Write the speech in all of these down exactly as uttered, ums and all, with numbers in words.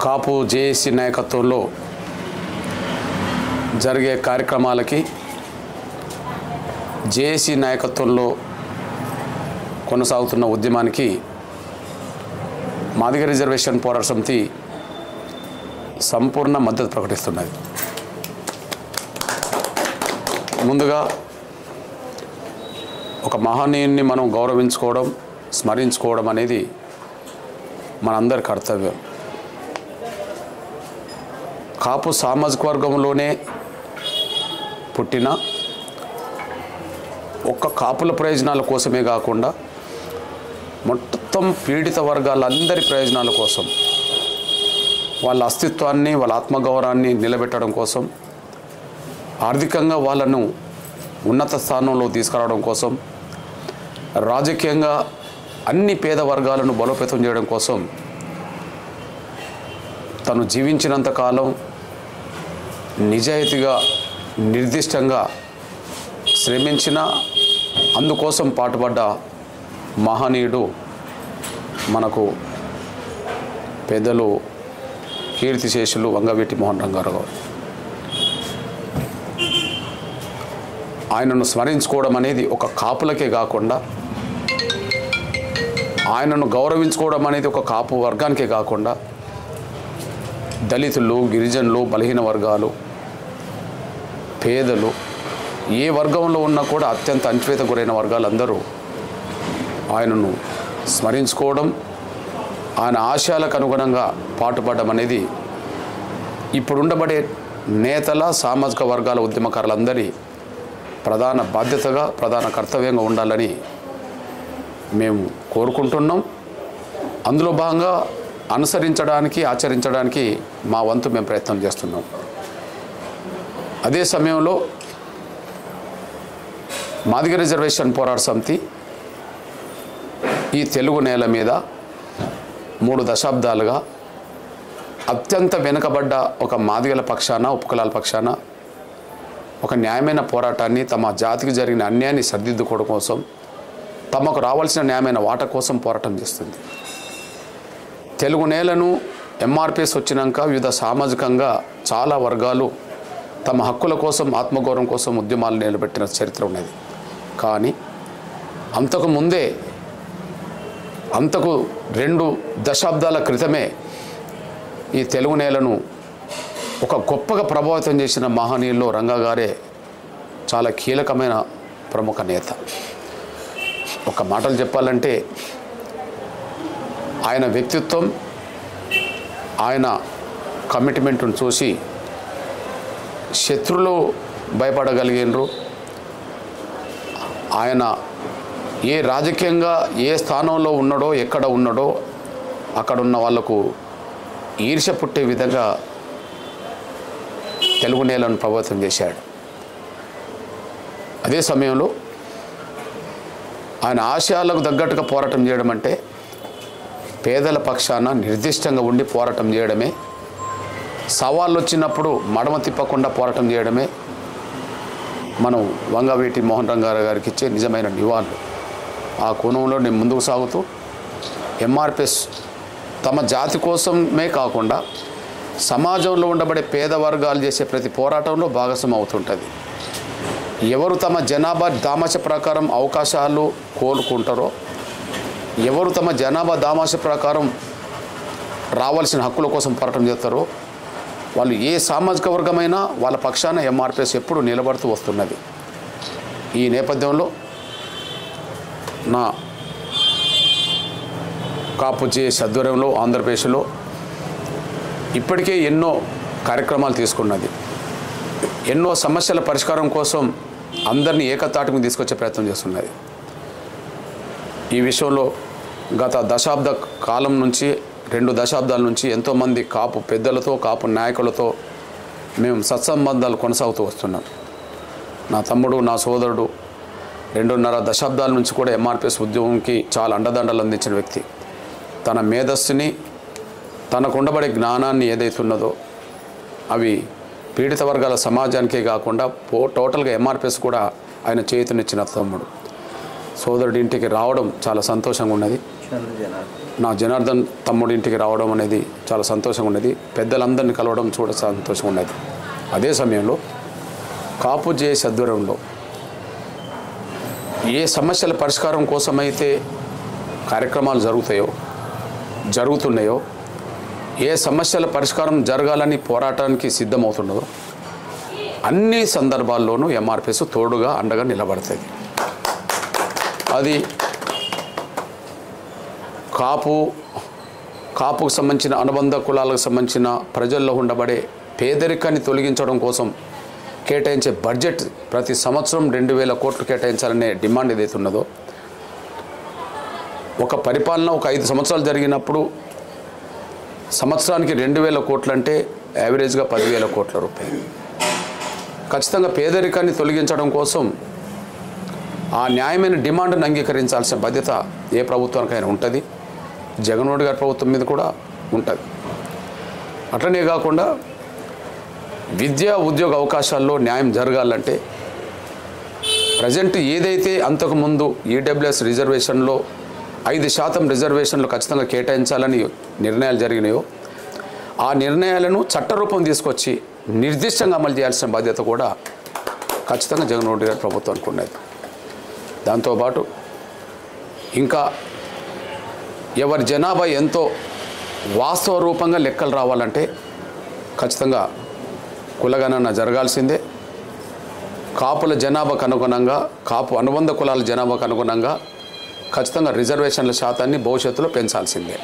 కాపు JAC నాయకత్వంలో జరిగే కార్యక్రమాలకి జేఏసీ నాయకత్వంలో కొనసాగుతున్న ఉద్యమానికి మాదిగ రిజర్వేషన్ పోరాట సమితి సంపూర్ణ మద్దతు ప్రకటిస్తున్నది. ముందుగా ఒక మహనీయుని మనం గౌరవించుకోవడం, స్మరించుకోవడం అనేది మనందరి కర్తవ్యం. కాపు సామాజిక వర్గంలోనే పుట్టిన ఒక్క కాపుల ప్రయోజనాల కోసమే కాకుండా మొత్తం పీడిత వర్గాలందరి ప్రయోజనాల కోసం, వాళ్ళ అస్తిత్వాన్ని, వాళ్ళ ఆత్మగౌరవాన్ని నిలబెట్టడం కోసం, ఆర్థికంగా వాళ్ళను ఉన్నత స్థానంలో తీసుకురావడం కోసం, రాజకీయంగా అన్ని పేద వర్గాలను బలోపేతం చేయడం కోసం తను జీవించినంత కాలం నిజాయితీగా నిర్దిష్టంగా శ్రమించిన, అందుకోసం పాటుపడ్డ మహనీయుడు మనకు పెద్దలు కీర్తిశేషులు వంగవీటి మోహన్ రంగారావు గారు. ఆయనను స్మరించుకోవడం అనేది ఒక కాపులకే కాకుండా, ఆయనను గౌరవించుకోవడం అనేది ఒక కాపు వర్గానికే కాకుండా దళితులు, గిరిజనులు, బలహీన వర్గాలు, పేదలు, ఏ వర్గంలో ఉన్నా కూడా అత్యంత అణచివేత గురైన వర్గాలందరూ ఆయనను స్మరించుకోవడం, ఆయన ఆశయాలకు అనుగుణంగా పాటుపడడం అనేది ఇప్పుడుండబడే నేతల, సామాజిక వర్గాల ఉద్యమకారులందరి ప్రధాన బాధ్యతగా, ప్రధాన కర్తవ్యంగా ఉండాలని మేము కోరుకుంటున్నాం. అందులో భాగంగా అనుసరించడానికి, ఆచరించడానికి మా వంతు మేము ప్రయత్నం చేస్తున్నాం. అదే సమయంలో మాదిగ రిజర్వేషన్ పోరాట సమితి ఈ తెలుగు నేల మీద మూడు దశాబ్దాలుగా అత్యంత వెనుకబడ్డ ఒక మాదిగల పక్షాన, ఉపకులాల పక్షాన ఒక న్యాయమైన పోరాటాన్ని, తమ జాతికి జరిగిన అన్యాయాన్ని సరిదిద్దుకోవడం కోసం, తమకు రావాల్సిన న్యాయమైన వాటా కోసం పోరాటం చేస్తుంది. తెలుగు నేలను ఎంఆర్పిఎస్ వచ్చినాక వివిధ సామాజికంగా చాలా వర్గాలు తమ హక్కుల కోసం, ఆత్మగౌరవం కోసం ఉద్యమాలు నిలబెట్టిన చరిత్ర ఉన్నది. కానీ అంతకు ముందే, అంతకు రెండు దశాబ్దాల క్రితమే ఈ తెలుగు నేలను ఒక గొప్పగా ప్రభావితం చేసిన మహనీయుల్లో రంగా గారే చాలా కీలకమైన ప్రముఖ నేత. ఒక మాటలు చెప్పాలంటే ఆయన వ్యక్తిత్వం, ఆయన కమిట్మెంట్ను చూసి శత్రులు భయపడగలిగినరు. ఆయన ఏ రాజకీయంగా ఏ స్థానంలో ఉన్నాడో, ఎక్కడ ఉన్నాడో అక్కడ ఉన్న వాళ్లకు ఈర్ష్య పుట్టే విధంగా తెలుగు నేలను ప్రభావితం చేశాడు. అదే సమయంలో ఆయన ఆశయాలకు తగ్గట్టుగా పోరాటం చేయడం అంటే పేదల పక్షాన నిర్దిష్టంగా ఉండి పోరాటం చేయడమే, సవాళ్ళు వచ్చినప్పుడు మడమ తిప్పకుండా పోరాటం చేయడమే మనం వంగవీటి మోహన్ రంగారావు గారికి ఇచ్చే నిజమైన నివాళులు. ఆ కోణంలో నేను ముందుకు సాగుతూ ఎంఆర్పిఎస్ తమ జాతి కోసమే కాకుండా సమాజంలో ఉండబడే పేద వర్గాలు చేసే ప్రతి పోరాటంలో భాగస్వామ్యం అవుతుంటుంది. ఎవరు తమ జనాభా దామాష ప్రకారం అవకాశాలు కోలుకుంటారో, ఎవరు తమ జనాభా దామాష ప్రకారం రావాల్సిన హక్కుల కోసం పోరాటం చేస్తారో, వాళ్ళు ఏ సామాజిక వర్గమైనా వాళ్ళ పక్షాన ఎంఆర్పిఎస్ ఎప్పుడు నిలబడుతూ వస్తున్నది. ఈ నేపథ్యంలో నా కాపు జేఏసీ ఆధ్వర్యంలో ఆంధ్రప్రదేశ్లో ఇప్పటికే ఎన్నో కార్యక్రమాలు తీసుకున్నది. ఎన్నో సమస్యల పరిష్కారం కోసం అందరినీ ఏకతాటికి తీసుకొచ్చే ప్రయత్నం చేస్తున్నది. ఈ విషయంలో గత దశాబ్ద కాలం నుంచి, రెండు దశాబ్దాల నుంచి ఎంతోమంది కాపు పెద్దలతో, కాపు నాయకులతో మేము సత్సంబంధాలు కొనసాగుతూ వస్తున్నాం. నా తమ్ముడు, నా సోదరుడు రెండున్నర దశాబ్దాల నుంచి కూడా ఎంఆర్పిఎస్ ఉద్యమంకి చాలా అండదండలు అందించిన వ్యక్తి. తన మేధస్సుని, తనకు ఉండబడే జ్ఞానాన్ని ఏదైతే ఉన్నదో అవి పీడిత వర్గాల సమాజానికే కాకుండా పో టోటల్గా ఎంఆర్పిఎస్ కూడా ఆయన చేతునిచ్చిన తమ్ముడు. సోదరుడి ఇంటికి రావడం చాలా సంతోషంగా ఉన్నది. నా జనార్దన్ తమ్ముడి ఇంటికి రావడం అనేది చాలా సంతోషంగా ఉన్నది. పెద్దలందరినీ కలవడం చూడ సంతోషంగా ఉన్నది. అదే సమయంలో కాపు జేఏసీ ఆధ్వర్యంలో ఏ సమస్యల పరిష్కారం కోసమైతే కార్యక్రమాలు జరుగుతాయో జరుగుతున్నాయో, ఏ సమస్యల పరిష్కారం జరగాలని పోరాటానికి సిద్ధమవుతున్నదో అన్ని సందర్భాల్లోనూ ఎంఆర్పిఎస్ తోడుగా అండగా నిలబడుతుంది. అది కాపు కాపుకు సంబంధించిన అనుబంధ కులాలకు సంబంధించిన ప్రజల్లో ఉండబడే పేదరికాన్ని తొలగించడం కోసం కేటాయించే బడ్జెట్ ప్రతి సంవత్సరం రెండు వేల కోట్లు కేటాయించాలనే డిమాండ్ ఏదైతే ఉన్నదో, ఒక పరిపాలన ఒక ఐదు సంవత్సరాలు జరిగినప్పుడు సంవత్సరానికి రెండు వేల కోట్లు అంటే యావరేజ్గా పదివేల కోట్ల రూపాయలు. ఖచ్చితంగా పేదరికాన్ని తొలగించడం కోసం ఆ న్యాయమైన డిమాండ్ను అంగీకరించాల్సిన బాధ్యత ఏ ప్రభుత్వానికైనా ఉంటుంది. జగన్మోహన్ రెడ్డి గారి ప్రభుత్వం మీద కూడా ఉంటుంది. అట్లనే కాకుండా విద్యా ఉద్యోగ అవకాశాల్లో న్యాయం జరగాలంటే ప్రజెంట్ ఏదైతే అంతకుముందు ఈడబ్ల్యూఎస్ రిజర్వేషన్లో ఐదు శాతం రిజర్వేషన్లు ఖచ్చితంగా కేటాయించాలని నిర్ణయాలు జరిగినాయో, ఆ నిర్ణయాలను చట్టరూపం తీసుకొచ్చి నిర్దిష్టంగా అమలు చేయాల్సిన బాధ్యత కూడా ఖచ్చితంగా జగన్మోహన్ రెడ్డి గారి ప్రభుత్వానికి ఉన్నది. దాంతోపాటు ఇంకా ఎవరి జనాభా ఎంతో వాస్తవ రూపంగా లెక్కలు రావాలంటే ఖచ్చితంగా కులగణన జరగాల్సిందే. కాపుల జనాభాకు అనుగుణంగా, కాపు అనుబంధ కులాల జనాభాకు అనుగుణంగా ఖచ్చితంగా రిజర్వేషన్ల శాతాన్ని భవిష్యత్తులో పెంచాల్సిందే.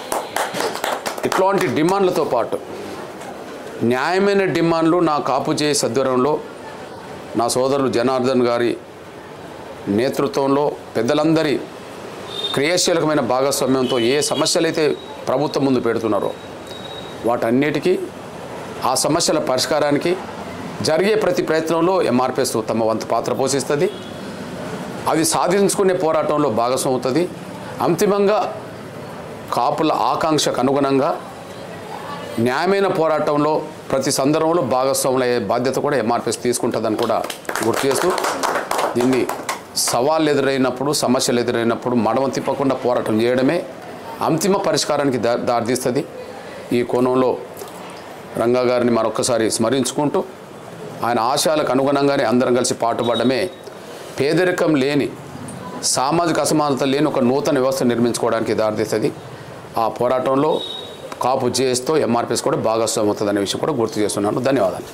ఇట్లాంటి డిమాండ్లతో పాటు న్యాయమైన డిమాండ్లు నా కాపు జేఏసీ ఆధ్వర్యంలో నా సోదరులు జనార్దన్ గారి నేతృత్వంలో పెద్దలందరి క్రియాశీలకమైన భాగస్వామ్యంతో ఏ సమస్యలైతే ప్రభుత్వం ముందు పెడుతున్నారో వాటన్నిటికీ ఆ సమస్యల పరిష్కారానికి జరిగే ప్రతి ప్రయత్నంలో ఎంఆర్పిఎస్ తమ వంతు పాత్ర పోషిస్తుంది. అది సాధించుకునే పోరాటంలో భాగస్వామ్యం అవుతుంది. అంతిమంగా కాపుల ఆకాంక్షకు అనుగుణంగా న్యాయమైన పోరాటంలో ప్రతి సందర్భంలో భాగస్వాములు అయ్యే బాధ్యత కూడా ఎంఆర్పిఎస్ తీసుకుంటుందని కూడా గుర్తు చేస్తూ, దీన్ని సవాళ్ళు ఎదురైనప్పుడు, సమస్యలు ఎదురైనప్పుడు మడమ తిప్పకుండా పోరాటం చేయడమే అంతిమ పరిష్కారానికి దా దారితీస్తుంది. ఈ కోణంలో రంగా గారిని మరొకసారి స్మరించుకుంటూ ఆయన ఆశయాలకు అనుగుణంగానే అందరం కలిసి పాటుపడమే పేదరికం లేని, సామాజిక అసమానత లేని ఒక నూతన వ్యవస్థ నిర్మించుకోవడానికి దారితీస్తుంది. ఆ పోరాటంలో కాపు జేఏసీతో ఎంఆర్పిఎస్ కూడా భాగస్వామ్యం అవుతుందనే విషయం కూడా గుర్తు చేస్తున్నాను. ధన్యవాదాలు.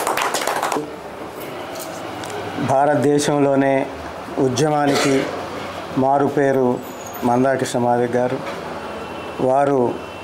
భారతదేశంలోనే ఉద్యమానికి మారుపేరు మందాకృష్ణ మాదిగ గారు. వారు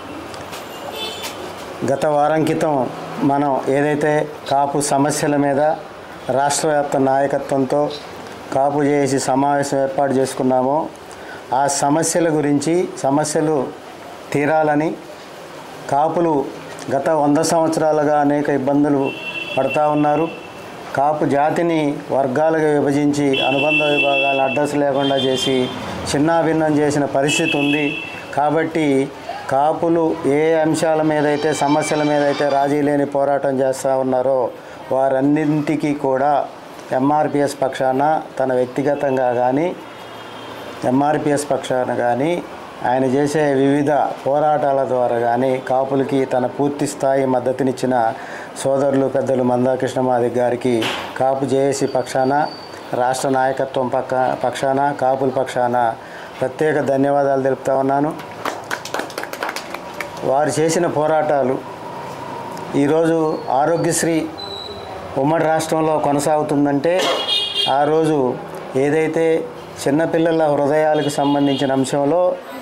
గత వారం క్రితం మనం ఏదైతే కాపు సమస్యల మీద రాష్ట్ర వ్యాప్త నాయకత్వంతో కాపు జేఏసీ సమావేశం ఏర్పాటు చేసుకున్నామో, ఆ సమస్యల గురించి, సమస్యలు తీరాలని, కాపులు గత వంద సంవత్సరాలుగా అనేక ఇబ్బందులు పడుతూ ఉన్నారు. కాపు జాతిని వర్గాలుగా విభజించి అనుబంధ విభాగాలను అడ్రస్ లేకుండా చేసి చిన్నాభిన్నం చేసిన పరిస్థితి ఉంది. కాబట్టి కాపులు ఏ అంశాల మీద అయితే, సమస్యల మీద అయితే రాజీ లేని పోరాటం చేస్తూ ఉన్నారో వారన్నింటికీ కూడా ఎంఆర్పిఎస్ పక్షాన తన వ్యక్తిగతంగా కానీ ఎంఆర్పిఎస్ పక్షాన కానీ ఆయన చేసే వివిధ పోరాటాల ద్వారా కానీ కాపులకి తన పూర్తి స్థాయి మద్దతునిచ్చిన సోదరులు పెద్దలు మందాకృష్ణ మాదిగ గారికి కాపు జేఏసీ పక్షాన, రాష్ట్ర నాయకత్వం పక్క పక్షాన, కాపుల పక్షాన ప్రత్యేక ధన్యవాదాలు తెలుపుతా ఉన్నాను. వారు చేసిన పోరాటాలు ఈరోజు ఆరోగ్యశ్రీ ఉమ్మడి రాష్ట్రంలో కొనసాగుతుందంటే, ఆ రోజు ఏదైతే చిన్నపిల్లల హృదయాలకు సంబంధించిన అంశంలో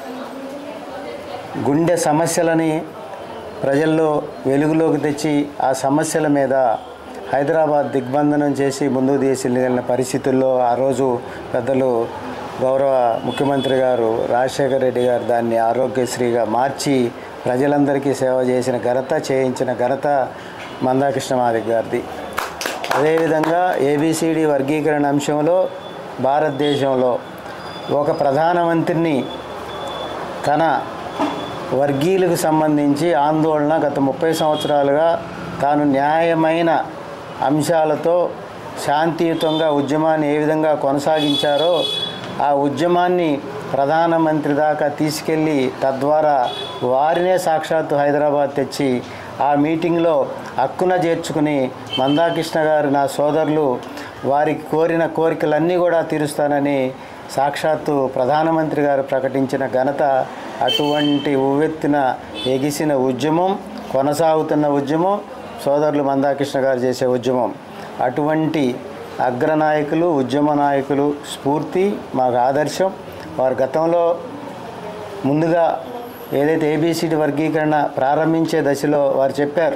గుండె సమస్యలని ప్రజల్లో వెలుగులోకి తెచ్చి ఆ సమస్యల మీద హైదరాబాద్ దిగ్బంధనం చేసి ముందుకు తీసుకెళ్ళిన పరిస్థితుల్లో ఆ రోజు పెద్దలు గౌరవ ముఖ్యమంత్రి గారు రాజశేఖర రెడ్డి గారు దాన్ని ఆరోగ్యశ్రీగా మార్చి ప్రజలందరికీ సేవ చేసిన ఘనత, చేయించిన ఘనత మందాకృష్ణ మాదిగ గారిది. అదేవిధంగా ఏబిసిడి వర్గీకరణ అంశంలో భారతదేశంలో ఒక ప్రధానమంత్రిని తన వర్గీయులకు సంబంధించి ఆందోళన గత ముప్పై సంవత్సరాలుగా తాను న్యాయమైన అంశాలతో శాంతియుతంగా ఉద్యమాన్ని ఏ విధంగా కొనసాగించారో ఆ ఉద్యమాన్ని ప్రధానమంత్రి దాకా తీసుకెళ్ళి తద్వారా వారినే సాక్షాత్తు హైదరాబాద్ తెచ్చి ఆ మీటింగ్లో హక్కున చేర్చుకుని మందాకృష్ణ గారు నా సోదరులు వారికి కోరిన కోరికలన్నీ కూడా తీరుస్తానని సాక్షాత్తు ప్రధానమంత్రి గారు ప్రకటించిన ఘనత, అటువంటి ఉవ్వెత్తున ఎగిసిన ఉద్యమం, కొనసాగుతున్న ఉద్యమం సోదరులు మందాకృష్ణ గారు చేసే ఉద్యమం. అటువంటి అగ్రనాయకులు, ఉద్యమ నాయకులు స్ఫూర్తి మాకు ఆదర్శం. వారు గతంలో ముందుగా ఏదైతే ఏబిసిడి వర్గీకరణ ప్రారంభించే దశలో వారు చెప్పారు,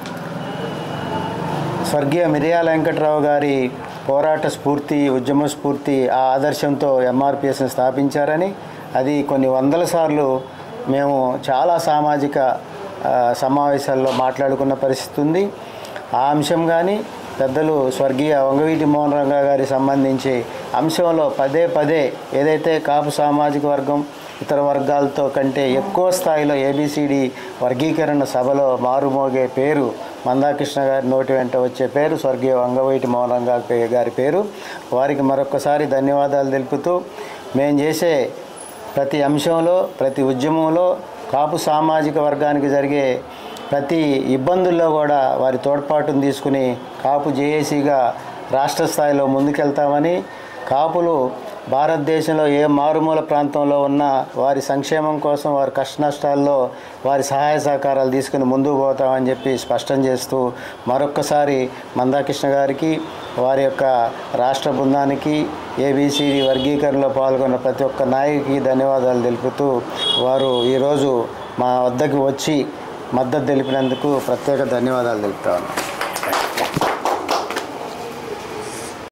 స్వర్గీయ మిర్యాల వెంకట్రావు గారి పోరాట స్ఫూర్తి, ఉద్యమ స్ఫూర్తి, ఆ ఆదర్శంతో ఎంఆర్పిఎస్ని స్థాపించారని. అది కొన్ని వందల సార్లు మేము చాలా సామాజిక సమావేశాల్లో మాట్లాడుకున్న పరిస్థితి ఉంది. ఆ అంశం కానీ పెద్దలు స్వర్గీయ వంగవీటి మోహన్ రంగా గారికి సంబంధించి అంశంలో పదే పదే ఏదైతే కాపు సామాజిక వర్గం ఇతర వర్గాలతో కంటే ఎక్కువ స్థాయిలో ఏబిసిడి వర్గీకరణ సభలో మారుమోగే పేరు మందాకృష్ణ గారి నోటి వెంట వచ్చే పేరు స్వర్గీయ వంగవీటి మోహన్ రంగా గారి పేరు. వారికి మరొకసారి ధన్యవాదాలు తెలుపుతూ, మేము చేసే ప్రతి అంశంలో, ప్రతి ఉద్యమంలో కాపు సామాజిక వర్గానికి జరిగే ప్రతి ఇబ్బందుల్లో కూడా వారి తోడ్పాటును తీసుకుని కాపు జేఏసీగా రాష్ట్ర స్థాయిలో ముందుకెళ్తామని, కాపులు భారతదేశంలో ఏ మారుమూల ప్రాంతంలో ఉన్నా వారి సంక్షేమం కోసం, వారి కష్ట నష్టాల్లో వారి సహాయ సహకారాలు తీసుకుని ముందుకు పోతామని చెప్పి స్పష్టం చేస్తూ, మరొక్కసారి మందాకృష్ణ గారికి, వారి యొక్క రాష్ట్ర బృందానికి, ఏబిసిడి వర్గీకరణలో పాల్గొన్న ప్రతి ఒక్క నాయకుడికి ధన్యవాదాలు తెలుపుతూ, వారు ఈరోజు మా వద్దకు వచ్చి మద్దతు తెలిపినందుకు ప్రత్యేక ధన్యవాదాలు తెలుపుతా ఉన్నాను.